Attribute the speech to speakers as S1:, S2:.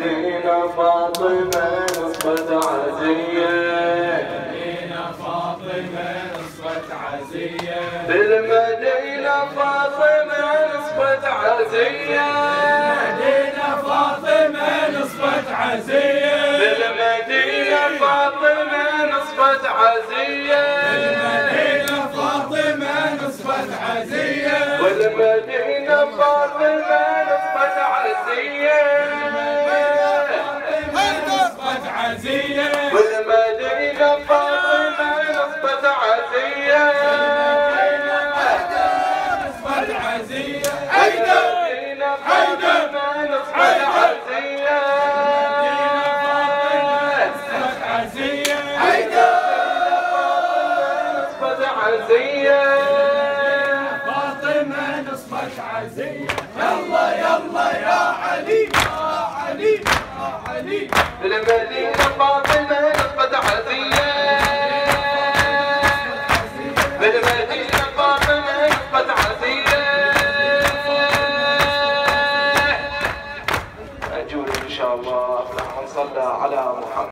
S1: بالمدينة فاطمة نصبت عزية، بالمدينة فاطمة نصبت عزية،
S2: بالمدينة فاطمة نصبت عزية،
S1: بالمدينة فاطمة نصبت عزية،
S2: بالمدينة فاطمة نصبت عزية،
S1: والمدينة فاطمة نصبت عزية،
S2: نصبت عزية،
S1: والمدينة فاطمة نصبت عزية،
S2: نصبت عزية،
S1: المدينة فاطمة نصبت عزية،
S2: نصبت عزية،
S1: نصبت عزية،
S2: فاطمة نصبت عزية. يلا يلا يا علي يا علي يا علي،
S1: بالمدينة فاطمة نصبت عزية، بالمدينة فاطمة نصبت عزية. أجول إن شاء الله نصلى على محمد.